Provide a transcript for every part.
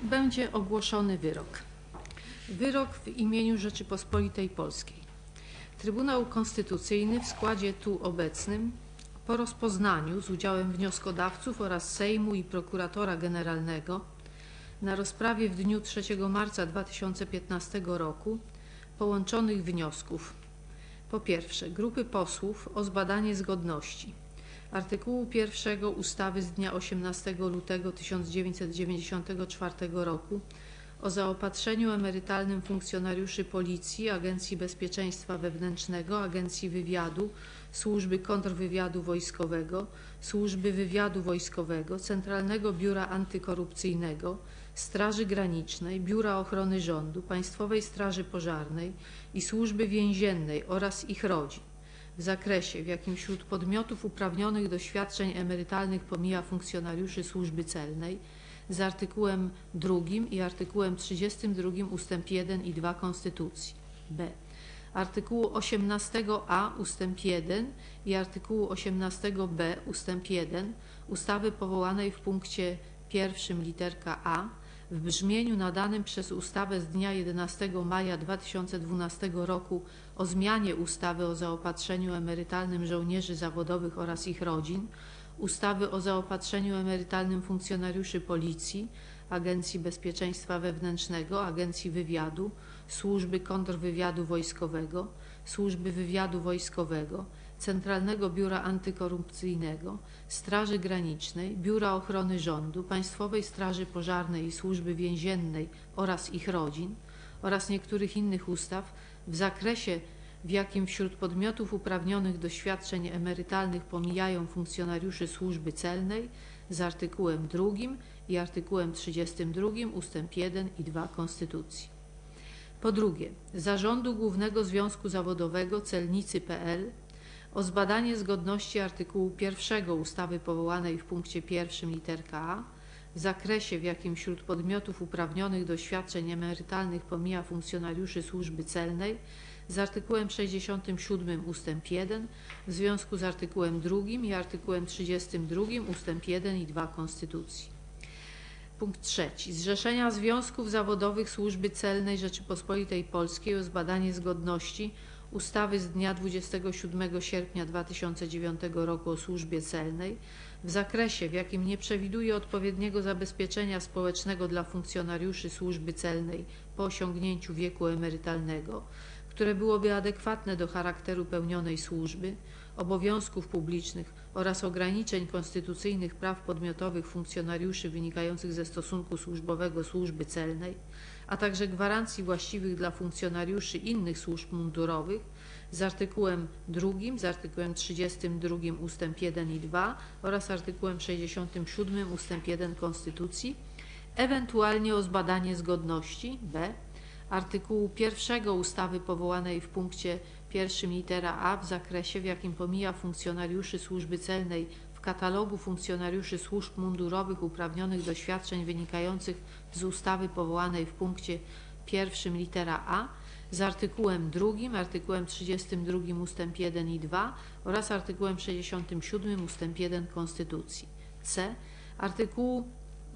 będzie ogłoszony wyrok. Wyrok w imieniu Rzeczypospolitej Polskiej. Trybunał Konstytucyjny w składzie tu obecnym po rozpoznaniu z udziałem wnioskodawców oraz Sejmu i Prokuratora Generalnego na rozprawie w dniu 3 marca 2015 roku połączonych wniosków. Po pierwsze, grupy posłów o zbadanie zgodności artykułu 1 ustawy z dnia 18 lutego 1994 roku o zaopatrzeniu emerytalnym funkcjonariuszy Policji, Agencji Bezpieczeństwa Wewnętrznego, Agencji Wywiadu, Służby Kontrwywiadu Wojskowego, Służby Wywiadu Wojskowego, Centralnego Biura Antykorupcyjnego, Straży Granicznej, Biura Ochrony Rządu, Państwowej Straży Pożarnej i Służby Więziennej oraz ich rodzin w zakresie, w jakim wśród podmiotów uprawnionych do świadczeń emerytalnych pomija funkcjonariuszy Służby Celnej, z artykułem 2 i artykułem 32 ust. 1 i 2 Konstytucji. B. Artykułu 18a ust. 1 i artykułu 18b ust. 1 ustawy powołanej w punkcie 1 literka a w brzmieniu nadanym przez ustawę z dnia 11 maja 2012 roku o zmianie ustawy o zaopatrzeniu emerytalnym żołnierzy zawodowych oraz ich rodzin, ustawy o zaopatrzeniu emerytalnym funkcjonariuszy Policji, Agencji Bezpieczeństwa Wewnętrznego, Agencji Wywiadu, Służby Kontrwywiadu Wojskowego, Służby Wywiadu Wojskowego, Centralnego Biura Antykorupcyjnego, Straży Granicznej, Biura Ochrony Rządu, Państwowej Straży Pożarnej i Służby Więziennej oraz ich rodzin oraz niektórych innych ustaw w zakresie, w jakim wśród podmiotów uprawnionych do świadczeń emerytalnych pomijają funkcjonariuszy Służby Celnej z artykułem 2 i artykułem 32 ust. 1 i 2 Konstytucji. Po drugie, Zarządu Głównego Związku Zawodowego Celnicy.pl o zbadanie zgodności artykułu 1 ustawy powołanej w punkcie 1 literka a w zakresie, w jakim wśród podmiotów uprawnionych do świadczeń emerytalnych pomija funkcjonariuszy Służby Celnej z artykułem 67 ust. 1 w związku z artykułem 2 i artykułem 32 ust. 1 i 2 Konstytucji. Punkt 3. Zrzeszenia Związków Zawodowych Służby Celnej Rzeczypospolitej Polskiej o zbadanie zgodności ustawy z dnia 27 sierpnia 2009 roku o Służbie Celnej w zakresie, w jakim nie przewiduje odpowiedniego zabezpieczenia społecznego dla funkcjonariuszy Służby Celnej po osiągnięciu wieku emerytalnego, które byłoby adekwatne do charakteru pełnionej służby, obowiązków publicznych oraz ograniczeń konstytucyjnych praw podmiotowych funkcjonariuszy wynikających ze stosunku służbowego Służby Celnej, a także gwarancji właściwych dla funkcjonariuszy innych służb mundurowych z artykułem 2, z artykułem 32 ust. 1 i 2 oraz artykułem 67 ust. 1 Konstytucji, ewentualnie o zbadanie zgodności b. artykułu 1 ustawy powołanej w punkcie 1 litera a w zakresie, w jakim pomija funkcjonariuszy Służby Celnej w katalogu funkcjonariuszy służb mundurowych uprawnionych do świadczeń wynikających z ustawy powołanej w punkcie 1 litera a z artykułem 2, artykułem 32 ust. 1 i 2 oraz artykułem 67 ust. 1 Konstytucji. C. Artykułu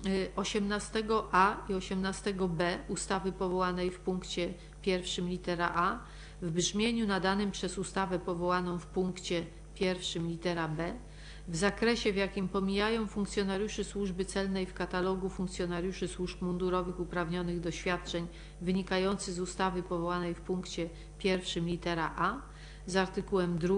18a i 18b ustawy powołanej w punkcie 1 litera a w brzmieniu nadanym przez ustawę powołaną w punkcie 1 litera b w zakresie, w jakim pomijają funkcjonariuszy Służby Celnej w katalogu funkcjonariuszy służb mundurowych uprawnionych do świadczeń wynikających z ustawy powołanej w punkcie 1 litera a z artykułem 2,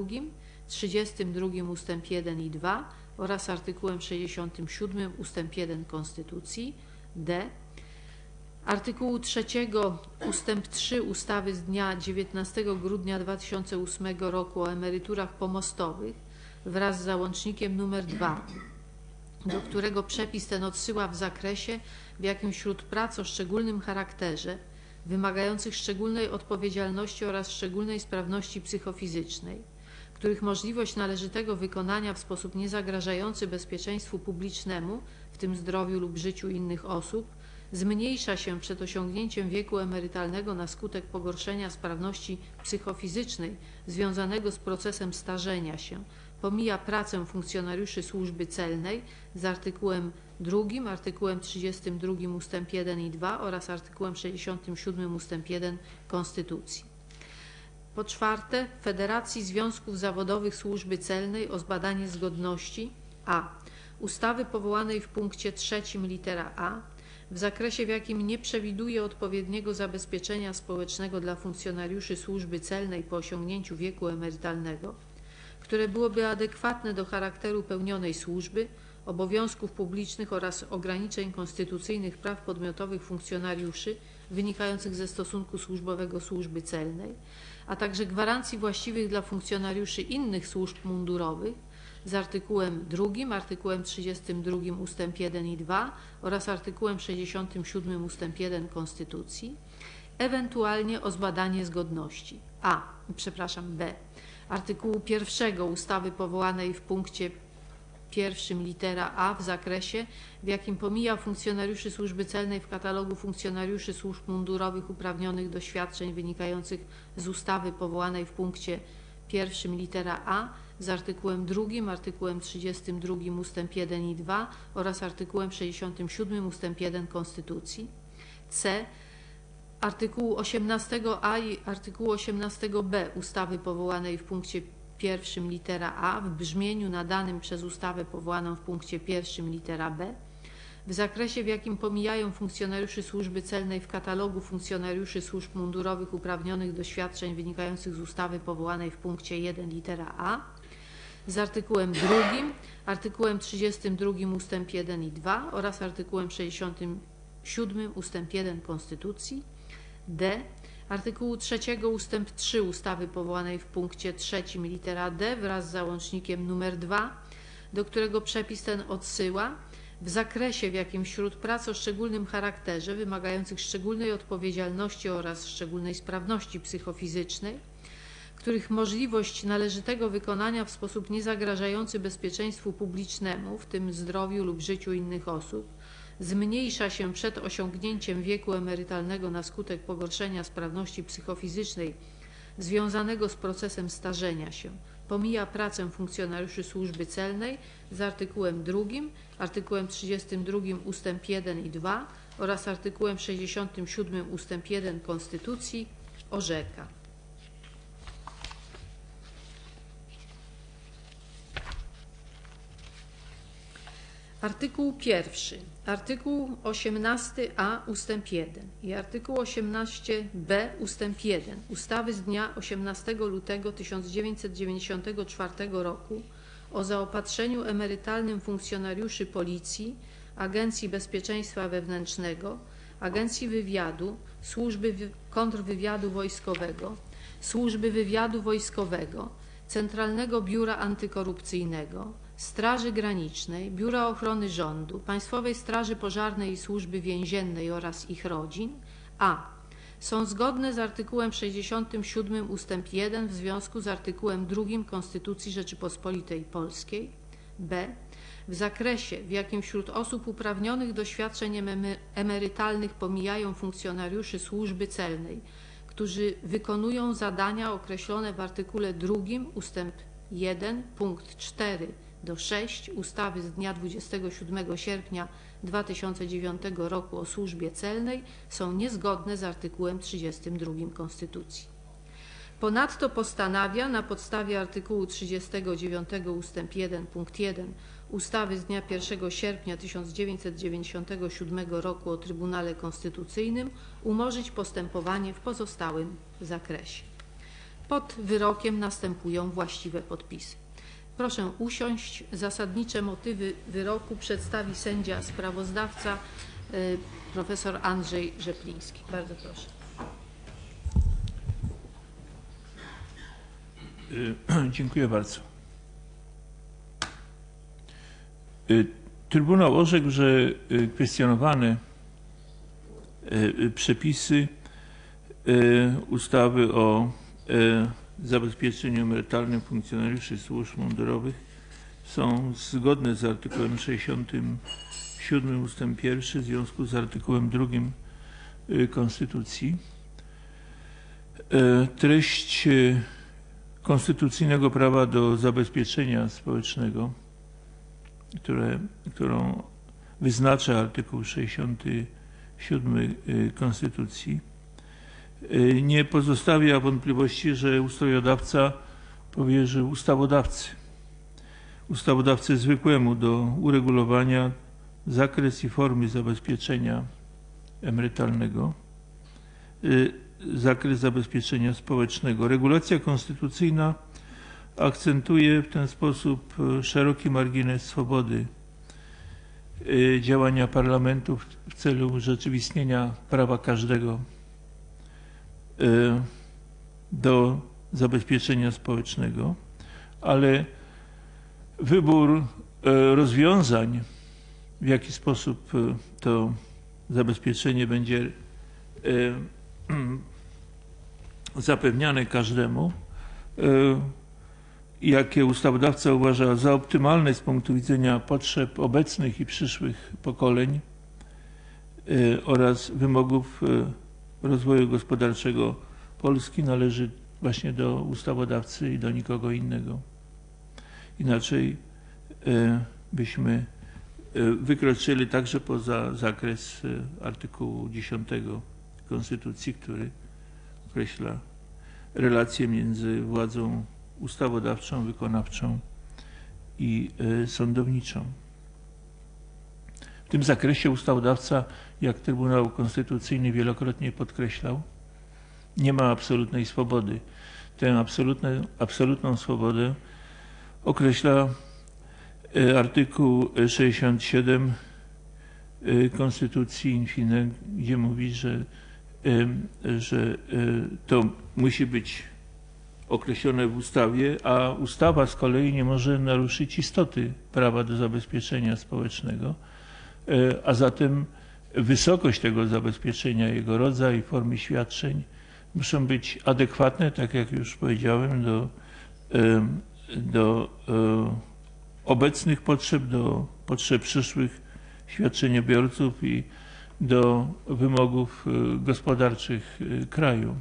32 ust. 1 i 2 oraz artykułem 67 ust. 1 Konstytucji. D. Artykułu 3 ust. 3 ustawy z dnia 19 grudnia 2008 roku o emeryturach pomostowych wraz z załącznikiem nr 2, do którego przepis ten odsyła w zakresie, w jakim wśród prac o szczególnym charakterze, wymagających szczególnej odpowiedzialności oraz szczególnej sprawności psychofizycznej, których możliwość należytego wykonania w sposób niezagrażający bezpieczeństwu publicznemu, w tym zdrowiu lub życiu innych osób, zmniejsza się przed osiągnięciem wieku emerytalnego na skutek pogorszenia sprawności psychofizycznej związanego z procesem starzenia się, pomija pracę funkcjonariuszy służby celnej z artykułem 2, artykułem 32 ust. 1 i 2 oraz artykułem 67 ust. 1 Konstytucji. Po czwarte, Federacji Związków Zawodowych Służby Celnej o zbadanie zgodności a. ustawy powołanej w punkcie 3 litera a w zakresie, w jakim nie przewiduje odpowiedniego zabezpieczenia społecznego dla funkcjonariuszy służby celnej po osiągnięciu wieku emerytalnego, które byłoby adekwatne do charakteru pełnionej służby, obowiązków publicznych oraz ograniczeń konstytucyjnych praw podmiotowych funkcjonariuszy wynikających ze stosunku służbowego służby celnej, a także gwarancji właściwych dla funkcjonariuszy innych służb mundurowych z artykułem 2, artykułem 32 ust. 1 i 2 oraz artykułem 67 ust. 1 Konstytucji, ewentualnie o zbadanie zgodności b. artykułu 1 ustawy powołanej w punkcie 1 litera a w zakresie, w jakim pomija funkcjonariuszy służby celnej w katalogu funkcjonariuszy służb mundurowych uprawnionych do świadczeń wynikających z ustawy powołanej w punkcie 1 litera a z artykułem 2, artykułem 32 ust. 1 i 2 oraz artykułem 67 ust. 1 Konstytucji. C. Artykułu 18a i artykułu 18b ustawy powołanej w punkcie 1 litera a w brzmieniu nadanym przez ustawę powołaną w punkcie 1 litera b w zakresie, w jakim pomijają funkcjonariuszy służby celnej w katalogu funkcjonariuszy służb mundurowych uprawnionych do świadczeń wynikających z ustawy powołanej w punkcie 1 litera a z artykułem 2, artykułem 32 ust. 1 i 2 oraz artykułem 67 ust. 1 Konstytucji. D. Artykułu 3 ust. 3 ustawy powołanej w punkcie 3 litera d wraz z załącznikiem nr 2, do którego przepis ten odsyła, w zakresie, w jakim wśród prac o szczególnym charakterze, wymagających szczególnej odpowiedzialności oraz szczególnej sprawności psychofizycznej, których możliwość należytego wykonania w sposób niezagrażający bezpieczeństwu publicznemu, w tym zdrowiu lub życiu innych osób, zmniejsza się przed osiągnięciem wieku emerytalnego na skutek pogorszenia sprawności psychofizycznej związanego z procesem starzenia się, pomija pracę funkcjonariuszy służby celnej z artykułem 2, artykułem 32 ust. 1 i 2 oraz artykułem 67 ust. 1 Konstytucji, orzeka. Artykuł 1. Artykuł 18a ust. 1 i artykuł 18b ust. 1 ustawy z dnia 18 lutego 1994 roku o zaopatrzeniu emerytalnym funkcjonariuszy Policji, Agencji Bezpieczeństwa Wewnętrznego, Agencji Wywiadu, Służby Kontrwywiadu Wojskowego, Służby Wywiadu Wojskowego, Centralnego Biura Antykorupcyjnego, Straży Granicznej, Biura Ochrony Rządu, Państwowej Straży Pożarnej i Służby Więziennej oraz ich rodzin a. są zgodne z artykułem 67 ust. 1 w związku z artykułem 2 Konstytucji Rzeczypospolitej Polskiej, b. w zakresie, w jakim wśród osób uprawnionych do świadczeń emerytalnych pomijają funkcjonariuszy służby celnej, którzy wykonują zadania określone w artykule 2 ust. 1 punkt 4 do 6 ustawy z dnia 27 sierpnia 2009 roku o służbie celnej są niezgodne z artykułem 32 Konstytucji. Ponadto postanawia na podstawie artykułu 39 ust. 1 punkt 1 ustawy z dnia 1 sierpnia 1997 roku o Trybunale Konstytucyjnym umorzyć postępowanie w pozostałym zakresie. Pod wyrokiem następują właściwe podpisy. Proszę usiąść. Zasadnicze motywy wyroku przedstawi sędzia sprawozdawca profesor Andrzej Rzepliński. Bardzo proszę. Dziękuję bardzo. Trybunał orzekł, że kwestionowane przepisy ustawy o zabezpieczeniu emerytalnym funkcjonariuszy służb mundurowych są zgodne z artykułem 67 ust. 1 w związku z artykułem 2 Konstytucji. Treść konstytucyjnego prawa do zabezpieczenia społecznego, którą wyznacza artykuł 67 Konstytucji, nie pozostawia wątpliwości, że ustawodawca powierzył ustawodawcy zwykłemu do uregulowania zakres i formy zabezpieczenia emerytalnego, zakres zabezpieczenia społecznego. Regulacja konstytucyjna akcentuje w ten sposób szeroki margines swobody działania parlamentu w celu urzeczywistnienia prawa każdego do zabezpieczenia społecznego, ale wybór rozwiązań, w jaki sposób to zabezpieczenie będzie zapewniane każdemu, jakie ustawodawca uważa za optymalne z punktu widzenia potrzeb obecnych i przyszłych pokoleń oraz wymogów rozwoju gospodarczego Polski, należy właśnie do ustawodawcy i do nikogo innego. Inaczej byśmy wykroczyli także poza zakres artykułu 10 Konstytucji, który określa relacje między władzą ustawodawczą, wykonawczą i sądowniczą. W tym zakresie ustawodawca, jak Trybunał Konstytucyjny wielokrotnie podkreślał, nie ma absolutnej swobody. Tę absolutną swobodę określa artykuł 67 Konstytucji in fine, gdzie mówi, że to musi być określone w ustawie, a ustawa z kolei nie może naruszyć istoty prawa do zabezpieczenia społecznego, a zatem wysokość tego zabezpieczenia, jego rodzaj, formy świadczeń muszą być adekwatne, tak jak już powiedziałem, do obecnych potrzeb, do potrzeb przyszłych świadczeniobiorców i do wymogów gospodarczych kraju.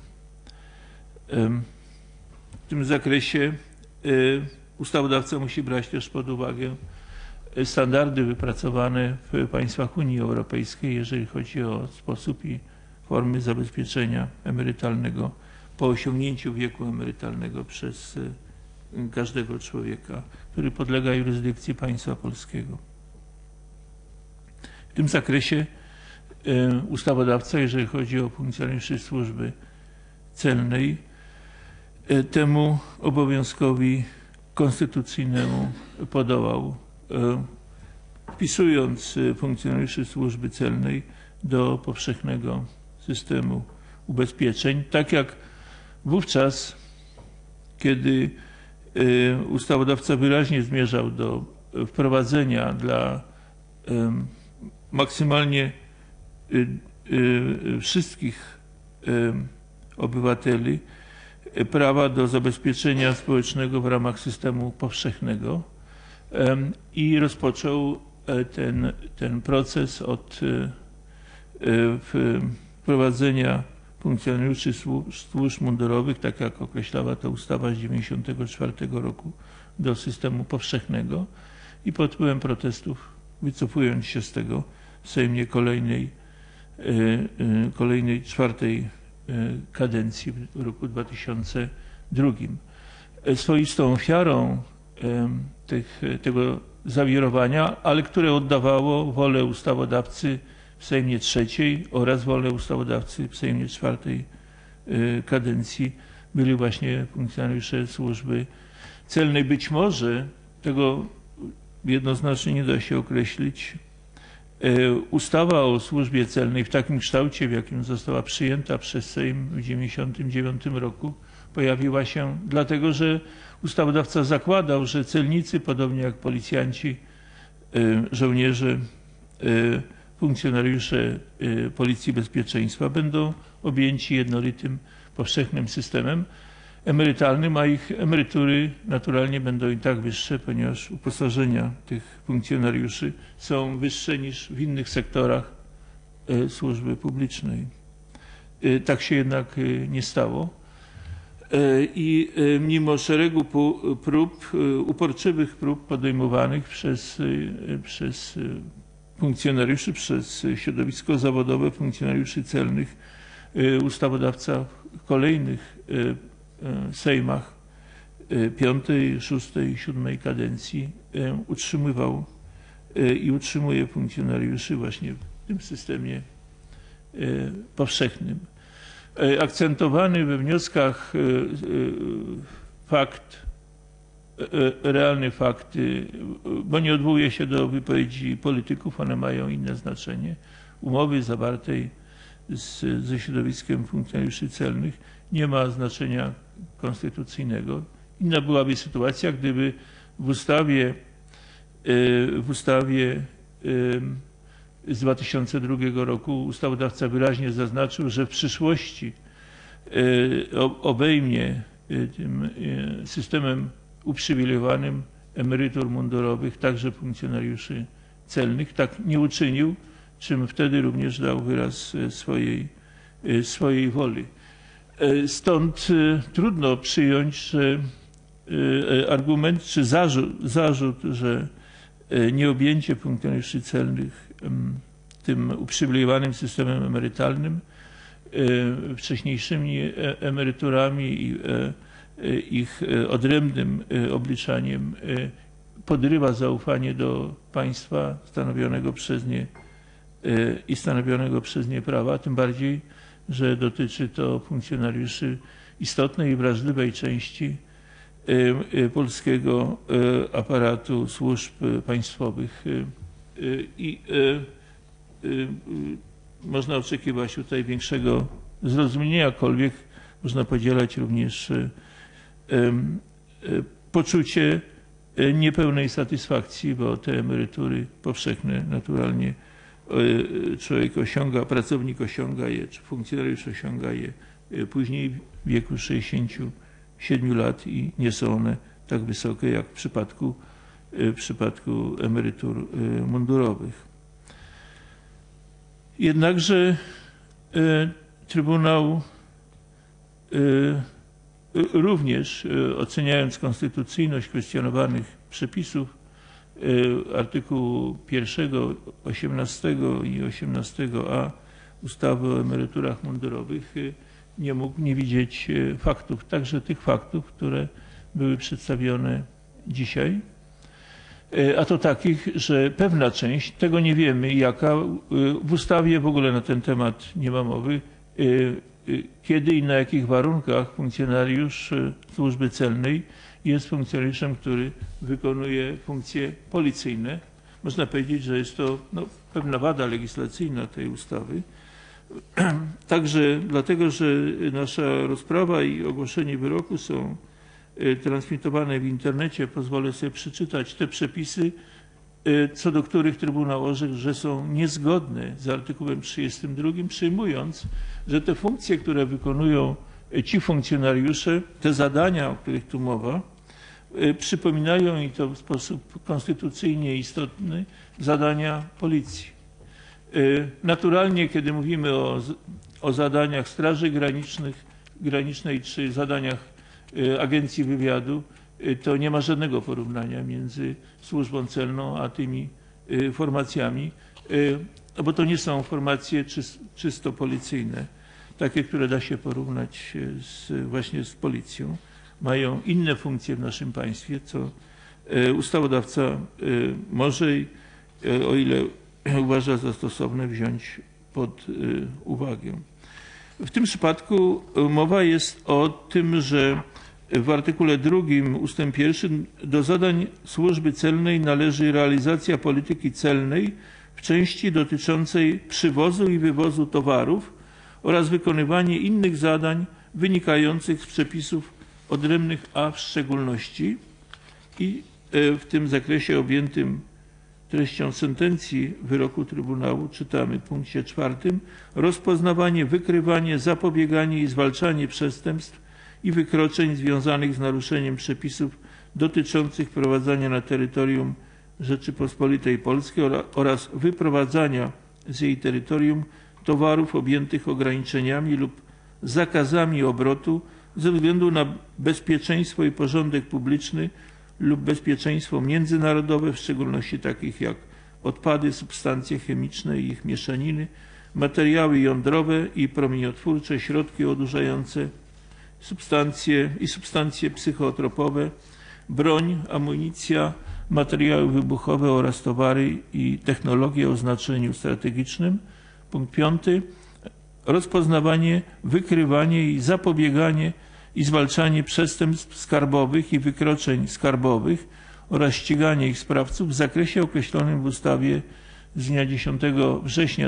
W tym zakresie ustawodawca musi brać też pod uwagę standardy wypracowane w państwach Unii Europejskiej, jeżeli chodzi o sposób i formy zabezpieczenia emerytalnego po osiągnięciu wieku emerytalnego przez każdego człowieka, który podlega jurysdykcji państwa polskiego. W tym zakresie ustawodawca, jeżeli chodzi o funkcjonariuszy służby celnej, temu obowiązkowi konstytucyjnemu podołał, wpisując funkcjonariuszy służby celnej do powszechnego systemu ubezpieczeń, tak jak wówczas, kiedy ustawodawca wyraźnie zmierzał do wprowadzenia dla maksymalnie wszystkich obywateli prawa do zabezpieczenia społecznego w ramach systemu powszechnego i rozpoczął ten proces od wprowadzenia funkcjonariuszy służb mundurowych, tak jak określała to ustawa z 1994 roku, do systemu powszechnego i pod wpływem protestów, wycofując się z tego w Sejmie kolejnej czwartej kadencji w roku 2002. Swoistą ofiarą tego zawirowania, ale które oddawało wolę ustawodawcy w Sejmie trzeciej oraz wolę ustawodawcy w Sejmie czwartej kadencji, byli właśnie funkcjonariusze służby celnej. Być może, tego jednoznacznie nie da się określić, ustawa o służbie celnej w takim kształcie, w jakim została przyjęta przez Sejm w 1999 roku, pojawiła się dlatego, że ustawodawca zakładał, że celnicy, podobnie jak policjanci, żołnierze, funkcjonariusze Policji Bezpieczeństwa będą objęci jednolitym, powszechnym systemem emerytalnym, a ich emerytury naturalnie będą i tak wyższe, ponieważ uposażenia tych funkcjonariuszy są wyższe niż w innych sektorach służby publicznej. Tak się jednak nie stało. I mimo szeregu prób, uporczywych prób podejmowanych przez funkcjonariuszy, przez środowisko zawodowe funkcjonariuszy celnych, ustawodawca w kolejnych sejmach V, VI, VII kadencji utrzymywał i utrzymuje funkcjonariuszy właśnie w tym systemie powszechnym. Akcentowany we wnioskach fakt, realny fakt, bo nie odwołuje się do wypowiedzi polityków, one mają inne znaczenie, umowy zawartej ze środowiskiem funkcjonariuszy celnych nie ma znaczenia konstytucyjnego. Inna byłaby sytuacja, gdyby w ustawie z 2002 roku ustawodawca wyraźnie zaznaczył, że w przyszłości obejmie tym systemem uprzywilejowanym emerytur mundurowych także funkcjonariuszy celnych. Tak nie uczynił, czym wtedy również dał wyraz swojej woli. Stąd trudno przyjąć, że argument czy zarzut, że nieobjęcie funkcjonariuszy celnych tym uprzywilejowanym systemem emerytalnym, wcześniejszymi emeryturami i ich odrębnym obliczaniem podrywa zaufanie do państwa stanowionego przez nie prawa, tym bardziej, że dotyczy to funkcjonariuszy istotnej i wrażliwej części polskiego aparatu służb państwowych. I można oczekiwać tutaj większego zrozumienia, jakkolwiek można podzielać również poczucie niepełnej satysfakcji, bo te emerytury powszechne naturalnie człowiek osiąga, pracownik osiąga je, czy funkcjonariusz osiąga je później w wieku 67 lat i nie są one tak wysokie jak w przypadku emerytur mundurowych. Jednakże Trybunał również oceniając konstytucyjność kwestionowanych przepisów artykułu 1, 18 i 18a ustawy o emeryturach mundurowych nie mógł nie widzieć faktów, także tych faktów, które były przedstawione dzisiaj, a to takich, że pewna część, tego nie wiemy jaka, w ustawie w ogóle na ten temat nie ma mowy, kiedy i na jakich warunkach funkcjonariusz służby celnej jest funkcjonariuszem, który wykonuje funkcje policyjne. Można powiedzieć, że jest to pewna wada legislacyjna tej ustawy. Także dlatego, że nasza rozprawa i ogłoszenie wyroku są transmitowane w internecie, pozwolę sobie przeczytać te przepisy, co do których Trybunał orzekł, że są niezgodne z artykułem 32, przyjmując, że te funkcje, które wykonują ci funkcjonariusze, te zadania, o których tu mowa, przypominają, i to w sposób konstytucyjnie istotny, zadania policji. Naturalnie, kiedy mówimy o zadaniach Straży Granicznej czy zadaniach Agencji Wywiadu, to nie ma żadnego porównania między służbą celną a tymi formacjami, bo to nie są formacje czysto policyjne, takie, które da się porównać właśnie z policją. Mają inne funkcje w naszym państwie, co ustawodawca może, o ile uważa za stosowne, wziąć pod uwagę. W tym przypadku mowa jest o tym, że w artykule 2 ustęp 1 do zadań służby celnej należy realizacja polityki celnej w części dotyczącej przywozu i wywozu towarów oraz wykonywanie innych zadań wynikających z przepisów odrębnych, a w szczególności, i w tym zakresie objętym treścią sentencji wyroku Trybunału czytamy w punkcie 4: rozpoznawanie, wykrywanie, zapobieganie i zwalczanie przestępstw i wykroczeń związanych z naruszeniem przepisów dotyczących wprowadzania na terytorium Rzeczypospolitej Polskiej oraz wyprowadzania z jej terytorium towarów objętych ograniczeniami lub zakazami obrotu ze względu na bezpieczeństwo i porządek publiczny lub bezpieczeństwo międzynarodowe, w szczególności takich jak odpady, substancje chemiczne i ich mieszaniny, materiały jądrowe i promieniotwórcze, środki odurzające, substancje psychotropowe, broń, amunicja, materiały wybuchowe oraz towary i technologie o znaczeniu strategicznym. Punkt 5. Rozpoznawanie, wykrywanie i zapobieganie i zwalczanie przestępstw skarbowych i wykroczeń skarbowych oraz ściganie ich sprawców w zakresie określonym w ustawie z dnia 10 września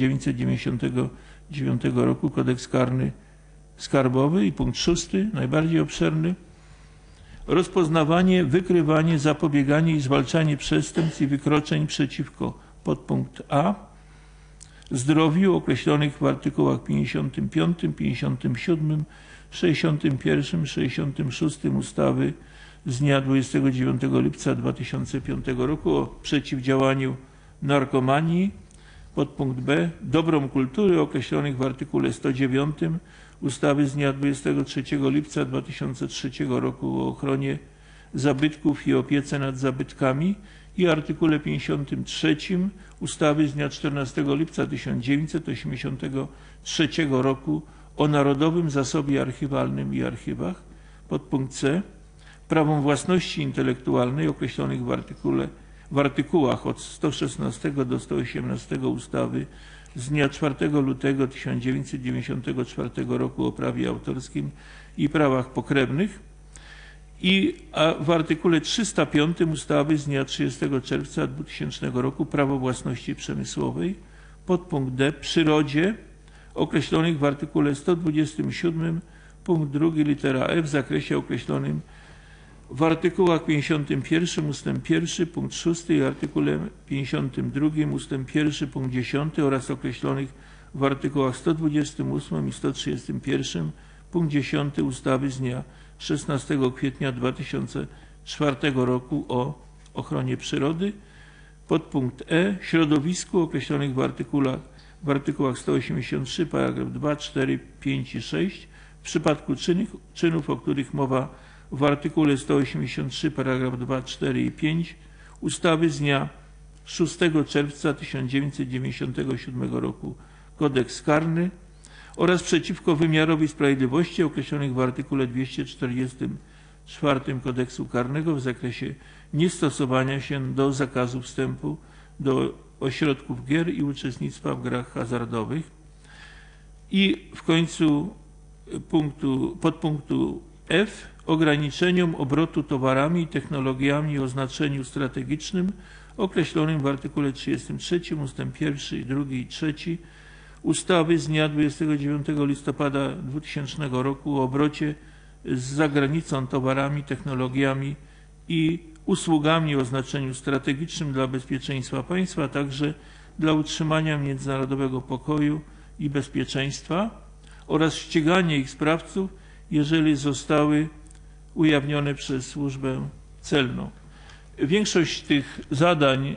1999 roku Kodeks karny skarbowy. I punkt 6, najbardziej obszerny. Rozpoznawanie, wykrywanie, zapobieganie i zwalczanie przestępstw i wykroczeń przeciwko, podpunkt A, zdrowiu określonych w artykułach 55, 57, 61, 66 ustawy z dnia 29 lipca 2005 roku o przeciwdziałaniu narkomanii, podpunkt B, dobrom kultury określonych w artykule 109 ustawy z dnia 23 lipca 2003 roku o ochronie zabytków i opiece nad zabytkami i artykule 53 ustawy z dnia 14 lipca 1983 roku o Narodowym Zasobie Archiwalnym i Archiwach, podpunkt C, prawom własności intelektualnej określonych w artykułach od 116 do 118 ustawy z dnia 4 lutego 1994 roku o prawie autorskim i prawach pokrewnych i w artykule 305 ustawy z dnia 30 czerwca 2000 roku prawo własności przemysłowej, podpunkt D, przyrodzie określonych w artykule 127 punkt 2 litera F w zakresie określonym w artykułach 51 ustęp 1 punkt 6 i artykule 52 ustęp 1 punkt 10 oraz określonych w artykułach 128 i 131 punkt 10 ustawy z dnia 16 kwietnia 2004 roku o ochronie przyrody, podpunkt E, środowisku określonych w artykułach 183 paragraf 2, 4, 5 i 6 w przypadku czynów, o których mowa w artykule 183 paragraf 2, 4 i 5 ustawy z dnia 6 czerwca 1997 roku Kodeks karny oraz przeciwko wymiarowi sprawiedliwości określonych w artykule 244 Kodeksu karnego w zakresie niestosowania się do zakazu wstępu do ośrodków gier i uczestnictwa w grach hazardowych. I w końcu podpunktu F, ograniczeniom obrotu towarami i technologiami o znaczeniu strategicznym określonym w artykule 33 ustęp 1, 2 i 3 ustawy z dnia 29 listopada 2000 roku o obrocie z zagranicą towarami, technologiami i usługami o znaczeniu strategicznym dla bezpieczeństwa państwa, a także dla utrzymania międzynarodowego pokoju i bezpieczeństwa oraz ściganie ich sprawców, jeżeli zostały ujawnione przez służbę celną. Większość tych zadań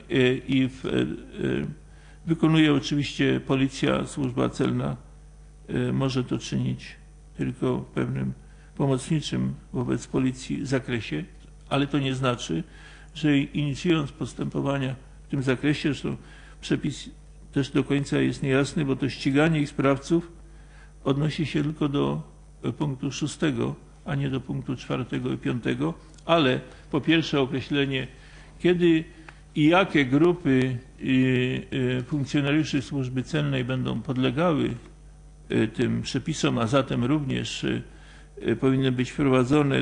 wykonuje oczywiście policja, służba celna może to czynić tylko w pewnym pomocniczym wobec policji zakresie, ale to nie znaczy, że inicjując postępowania w tym zakresie, zresztą przepis też do końca jest niejasny, bo to ściganie ich sprawców odnosi się tylko do punktu 6, a nie do punktu 4 i 5, ale po pierwsze określenie, kiedy i jakie grupy funkcjonariuszy służby celnej będą podlegały tym przepisom, a zatem również powinny być wprowadzone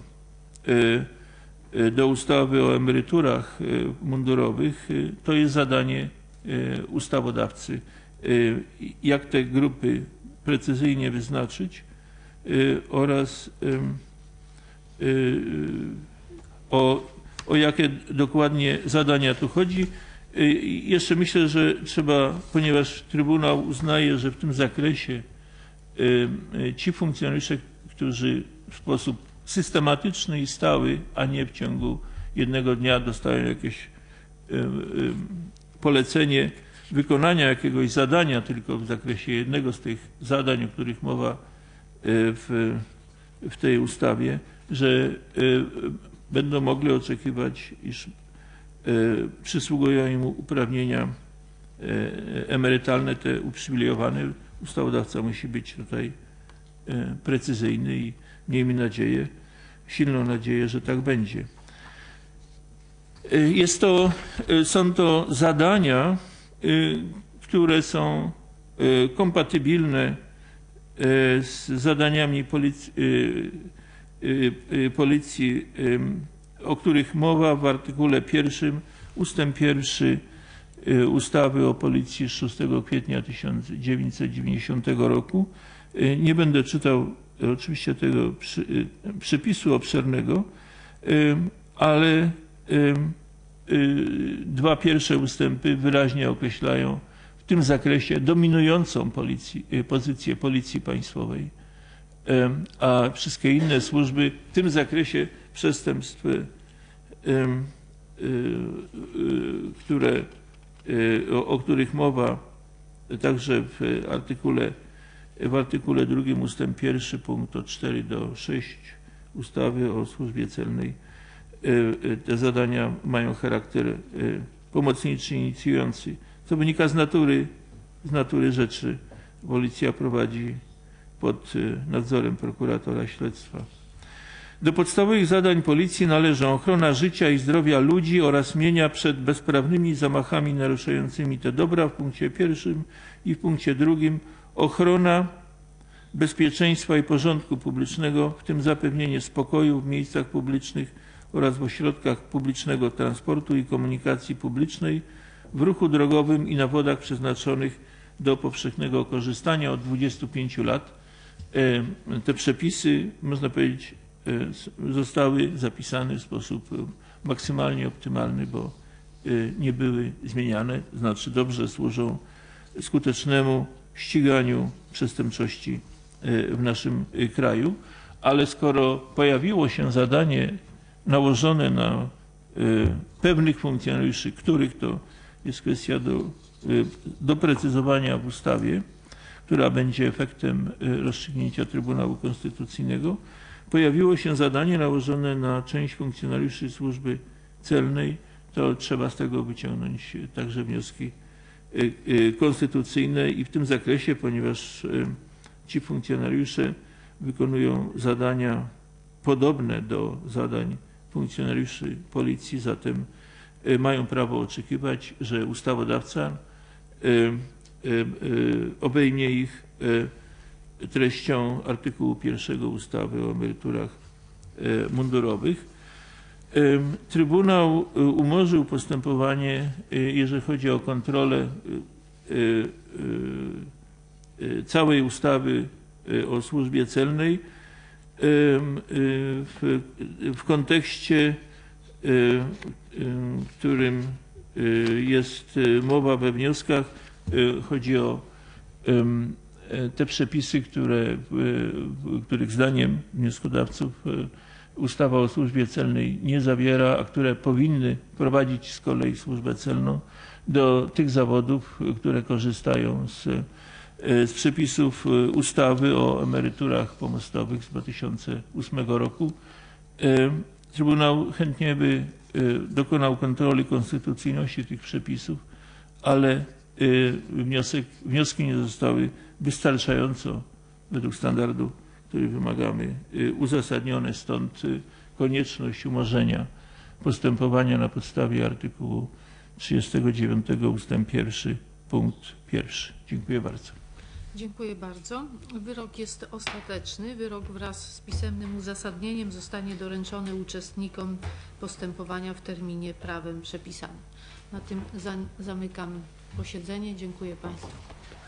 do ustawy o emeryturach mundurowych, to jest zadanie ustawodawcy. Jak te grupy precyzyjnie wyznaczyć oraz o jakie dokładnie zadania tu chodzi. Jeszcze myślę, że trzeba, ponieważ Trybunał uznaje, że w tym zakresie ci funkcjonariusze, którzy w sposób systematyczny i stały, a nie w ciągu jednego dnia dostają jakieś polecenie wykonania jakiegoś zadania tylko w zakresie jednego z tych zadań, o których mowa w w tej ustawie, że będą mogli oczekiwać, iż przysługują im uprawnienia emerytalne, te uprzywilejowane. Ustawodawca musi być tutaj precyzyjny i miejmy nadzieję, silną nadzieję, że tak będzie. Są to zadania, które są kompatybilne z zadaniami policji, o których mowa w artykule 1 ustęp 1 ustawy o Policji z 6 kwietnia 1990 roku. Nie będę czytał oczywiście tego przepisu obszernego, ale dwa pierwsze ustępy wyraźnie określają w tym zakresie dominującą pozycję Policji Państwowej, a wszystkie inne służby w tym zakresie przestępstw, o których mowa także w artykule 2 ustęp 1 punkt od 4 do 6 ustawy o służbie celnej. Te zadania mają charakter pomocniczy, inicjujący. Co wynika z natury rzeczy. Policja prowadzi pod nadzorem prokuratora śledztwa. Do podstawowych zadań policji należą ochrona życia i zdrowia ludzi oraz mienia przed bezprawnymi zamachami naruszającymi te dobra w punkcie 1 i w punkcie 2, ochrona bezpieczeństwa i porządku publicznego, w tym zapewnienie spokoju w miejscach publicznych oraz w ośrodkach publicznego transportu i komunikacji publicznej, w ruchu drogowym i na wodach przeznaczonych do powszechnego korzystania od 25 lat. Te przepisy, można powiedzieć, zostały zapisane w sposób maksymalnie optymalny, bo nie były zmieniane, znaczy dobrze służą skutecznemu ściganiu przestępczości w naszym kraju, ale skoro pojawiło się zadanie nałożone na pewnych funkcjonariuszy, których to jest kwestia do doprecyzowania w ustawie, która będzie efektem rozstrzygnięcia Trybunału Konstytucyjnego, pojawiło się zadanie nałożone na część funkcjonariuszy służby celnej, to trzeba z tego wyciągnąć także wnioski konstytucyjne i w tym zakresie, ponieważ ci funkcjonariusze wykonują zadania podobne do zadań funkcjonariuszy policji, zatem mają prawo oczekiwać, że ustawodawca obejmie ich treścią artykułu 1 ustawy o emeryturach mundurowych. Trybunał umorzył postępowanie, jeżeli chodzi o kontrolę całej ustawy o służbie celnej w kontekście, w którym jest mowa we wnioskach. Chodzi o te przepisy, których zdaniem wnioskodawców ustawa o służbie celnej nie zawiera, a które powinny prowadzić z kolei służbę celną do tych zawodów, które korzystają z przepisów ustawy o emeryturach pomostowych z 2008 roku. Trybunał chętnie by dokonał kontroli konstytucyjności tych przepisów, ale wnioski nie zostały wystarczająco według standardu, który wymagamy, uzasadnione, stąd konieczność umorzenia postępowania na podstawie artykułu 39 ustęp 1 punkt 1. Dziękuję bardzo. Dziękuję bardzo. Wyrok jest ostateczny. Wyrok wraz z pisemnym uzasadnieniem zostanie doręczony uczestnikom postępowania w terminie prawem przepisanym. Na tym zamykam posiedzenie. Dziękuję Państwu.